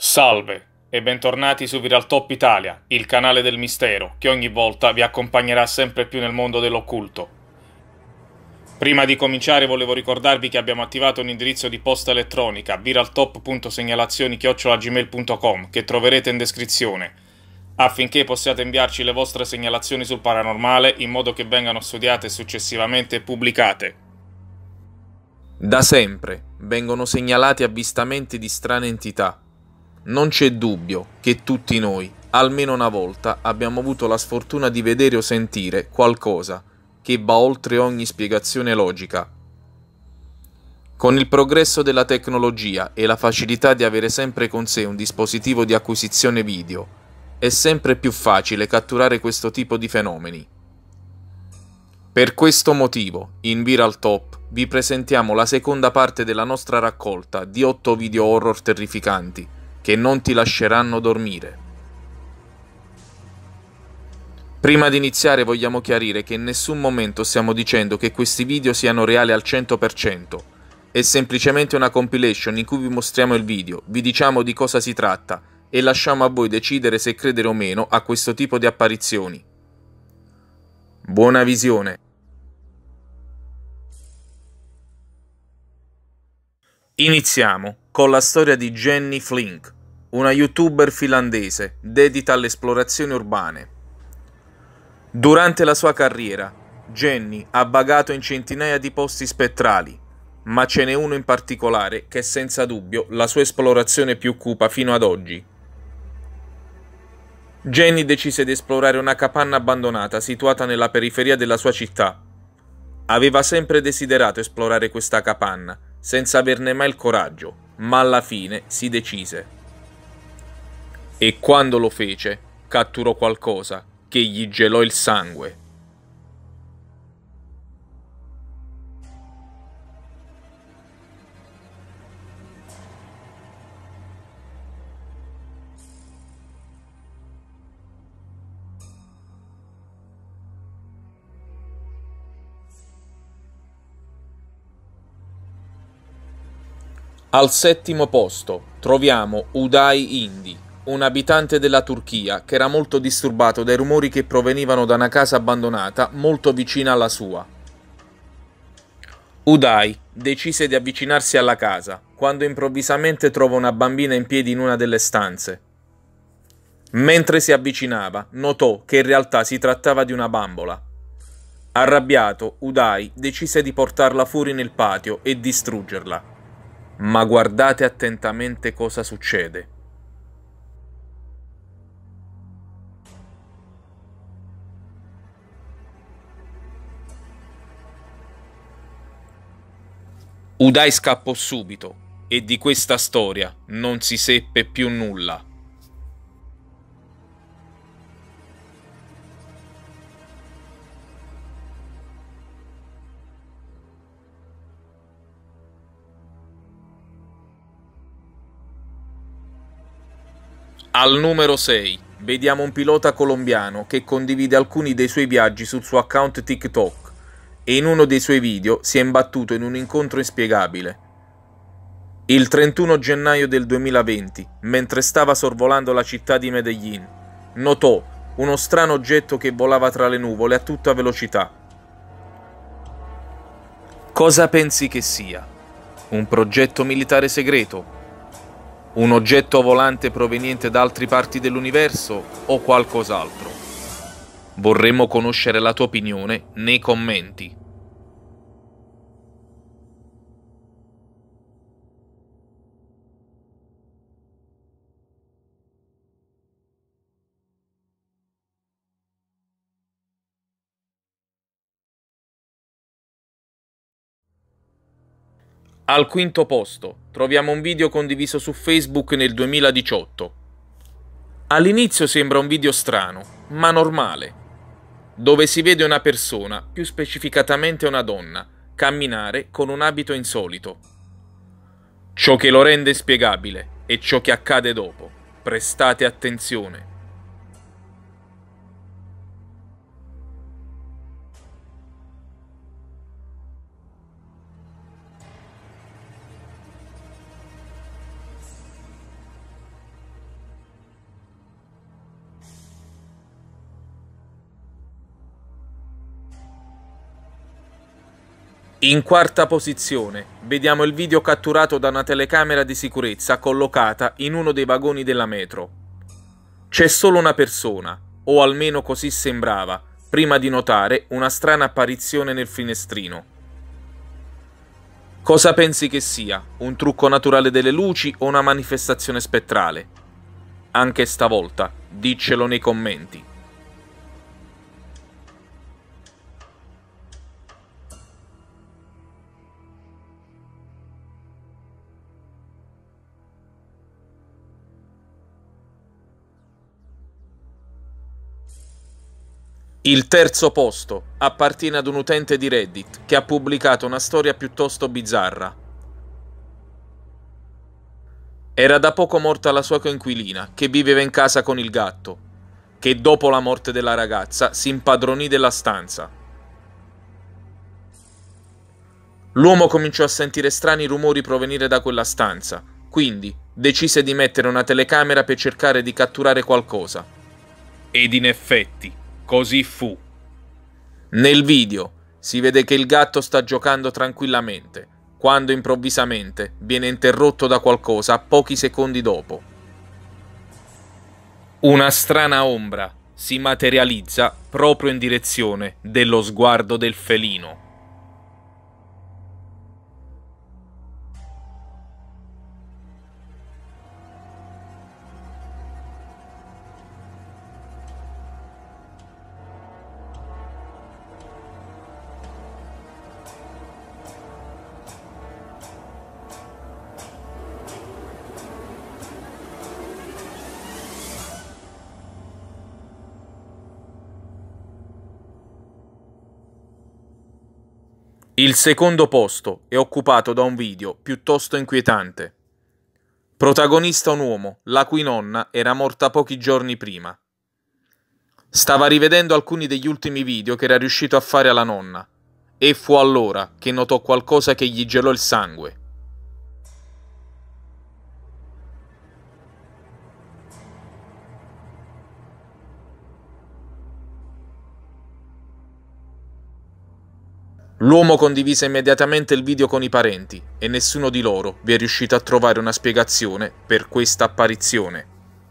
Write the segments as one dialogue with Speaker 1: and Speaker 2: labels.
Speaker 1: Salve e bentornati su Viral Top Italia, il canale del mistero che ogni volta vi accompagnerà sempre più nel mondo dell'occulto. Prima di cominciare volevo ricordarvi che abbiamo attivato un indirizzo di posta elettronica viraltop.segnalazioni@gmail.com che troverete in descrizione, affinché possiate inviarci le vostre segnalazioni sul paranormale in modo che vengano studiate e successivamente pubblicate.
Speaker 2: Da sempre vengono segnalati avvistamenti di strane entità. Non c'è dubbio che tutti noi, almeno una volta, abbiamo avuto la sfortuna di vedere o sentire qualcosa che va oltre ogni spiegazione logica. Con il progresso della tecnologia e la facilità di avere sempre con sé un dispositivo di acquisizione video, è sempre più facile catturare questo tipo di fenomeni. Per questo motivo, in Viral Top vi presentiamo la seconda parte della nostra raccolta di 8 video horror terrificanti che non ti lasceranno dormire. Prima di iniziare vogliamo chiarire che in nessun momento stiamo dicendo che questi video siano reali al 100%. È semplicemente una compilation in cui vi mostriamo il video, vi diciamo di cosa si tratta e lasciamo a voi decidere se credere o meno a questo tipo di apparizioni. Buona visione! Iniziamo con la storia di Jenny Flink, una youtuber finlandese dedita alle esplorazioni urbane. Durante la sua carriera, Jenny ha vagato in centinaia di posti spettrali, ma ce n'è uno in particolare che è senza dubbio la sua esplorazione più cupa fino ad oggi. Jenny decise di esplorare una capanna abbandonata situata nella periferia della sua città. Aveva sempre desiderato esplorare questa capanna, senza averne mai il coraggio, ma alla fine si decise. E quando lo fece, catturò qualcosa che gli gelò il sangue. Al settimo posto troviamo Uday Indi, un abitante della Turchia che era molto disturbato dai rumori che provenivano da una casa abbandonata molto vicina alla sua. Uday decise di avvicinarsi alla casa quando improvvisamente trova una bambina in piedi in una delle stanze. Mentre si avvicinava, notò che in realtà si trattava di una bambola. Arrabbiato, Uday decise di portarla fuori nel patio e distruggerla. Ma guardate attentamente cosa succede. Uday scappò subito e di questa storia non si seppe più nulla. Al numero 6 vediamo un pilota colombiano che condivide alcuni dei suoi viaggi sul suo account TikTok e in uno dei suoi video si è imbattuto in un incontro inspiegabile. Il 31 gennaio del 2020, mentre stava sorvolando la città di Medellin, notò uno strano oggetto che volava tra le nuvole a tutta velocità. Cosa pensi che sia? Un progetto militare segreto? Un oggetto volante proveniente da altre parti dell'universo o qualcos'altro? Vorremmo conoscere la tua opinione nei commenti. Al quinto posto troviamo un video condiviso su Facebook nel 2018. All'inizio sembra un video strano, ma normale, dove si vede una persona, più specificatamente una donna, camminare con un abito insolito. Ciò che lo rende inspiegabile è ciò che accade dopo. Prestate attenzione. In quarta posizione vediamo il video catturato da una telecamera di sicurezza collocata in uno dei vagoni della metro. C'è solo una persona, o almeno così sembrava, prima di notare una strana apparizione nel finestrino. Cosa pensi che sia? Un trucco naturale delle luci o una manifestazione spettrale? Anche stavolta, diccelo nei commenti. Il terzo posto appartiene ad un utente di Reddit che ha pubblicato una storia piuttosto bizzarra. Era da poco morta la sua coinquilina, che viveva in casa con il gatto, che dopo la morte della ragazza si impadronì della stanza. L'uomo cominciò a sentire strani rumori provenire da quella stanza, quindi decise di mettere una telecamera per cercare di catturare qualcosa. Ed in effetti, così fu. Nel video si vede che il gatto sta giocando tranquillamente, quando improvvisamente viene interrotto da qualcosa pochi secondi dopo. Una strana ombra si materializza proprio in direzione dello sguardo del felino. Il secondo posto è occupato da un video piuttosto inquietante. Protagonista un uomo, la cui nonna era morta pochi giorni prima. Stava rivedendo alcuni degli ultimi video che era riuscito a fare alla nonna, e fu allora che notò qualcosa che gli gelò il sangue. L'uomo condivise immediatamente il video con i parenti e nessuno di loro vi è riuscito a trovare una spiegazione per questa apparizione.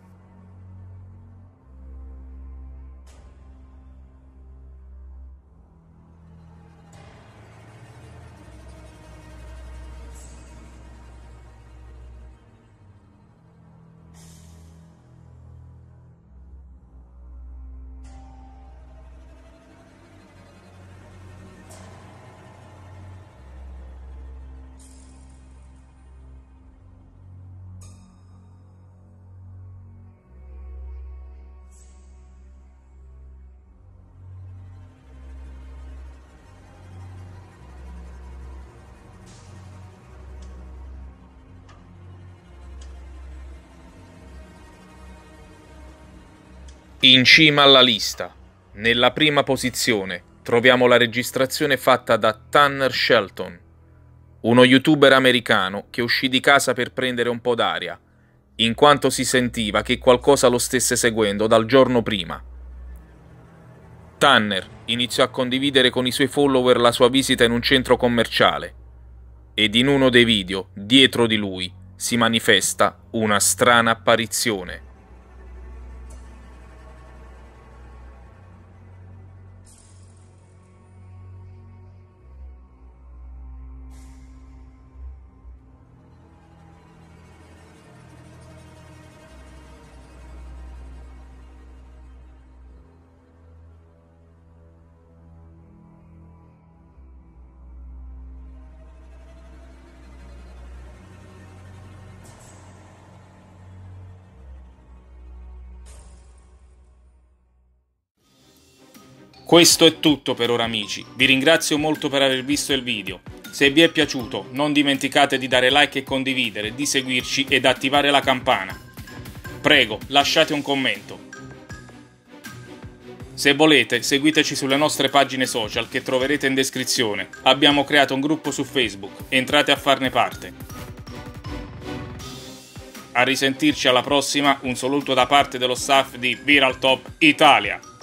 Speaker 2: In cima alla lista, nella prima posizione, troviamo la registrazione fatta da Tanner Shelton, uno youtuber americano che uscì di casa per prendere un po' d'aria, in quanto si sentiva che qualcosa lo stesse seguendo dal giorno prima. Tanner iniziò a condividere con i suoi follower la sua visita in un centro commerciale, ed in uno dei video, dietro di lui, si manifesta una strana apparizione.
Speaker 1: Questo è tutto per ora amici, vi ringrazio molto per aver visto il video. Se vi è piaciuto non dimenticate di dare like e condividere, di seguirci ed attivare la campana. Prego, lasciate un commento. Se volete, seguiteci sulle nostre pagine social che troverete in descrizione. Abbiamo creato un gruppo su Facebook, entrate a farne parte. A risentirci alla prossima, un saluto da parte dello staff di Viral Top Italia.